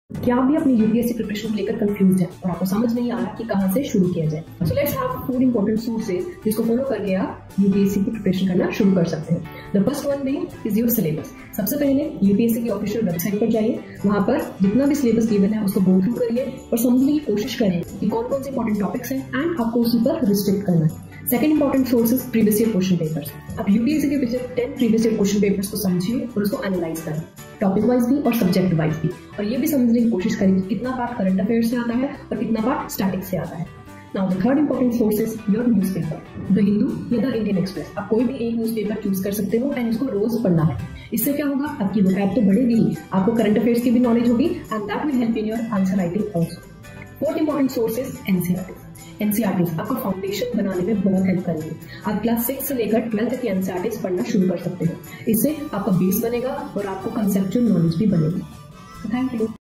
क्या आप भी अपनी यूपीएससी प्रिपरेशन को लेकर कंफ्यूज हैं और आपको समझ नहीं आ रहा कि कहां से शुरू किया जाए? So let's have 4 important sources जिसको फॉलो करके आप यूपीएससी की प्रिपरेशन करना शुरू कर सकते हैं। The first one being is your syllabus. सबसे पहले यूपीएससी की ऑफिशियल वेबसाइट पर जाइए, वहां पर जितना भी सिलेबस गिवन है उसको गो थ्रू करिए और समझने की कोशिश करें कि कौन कौन से इंपॉर्टेंट टॉपिक्स हैं एंड आपको उसी पर रिस्ट्रिक्ट करना है। Second important source is previous year question papers. आप यूपीएससी के पिछले 10 प्रीवियस ईयर क्वेश्चन पेपर्स को समझिए और उसको एनालाइज करें, टॉपिक वाइज भी और सब्जेक्ट वाइज भी, और ये भी समझने की कोशिश करें कि कितना पार्ट करंट अफेयर से आता है और कितना पार्ट स्टैटिक से आता है। Now the third important source is your newspaper, the Hindu या द इंडियन एक्सप्रेस। आप कोई भी एक न्यूज़पेपर चूज कर सकते हो एंड इसको रोज पढ़ना है। इससे क्या होगा, आपकी वोकैब तो बढ़ेगी, आपको करंट अफेयर्स की भी नॉलेज होगी and that will help in your answer writing also. Fourth important source is NCERT. NCERT आपका फाउंडेशन बनाने में बहुत हेल्प करेंगे। आप क्लास 6 से लेकर 12 तक की एनसीईआरटी पढ़ना शुरू कर सकते हो। इससे आपका बेस बनेगा और आपको कंसेप्चुअल नॉलेज भी बनेगी। Thank you.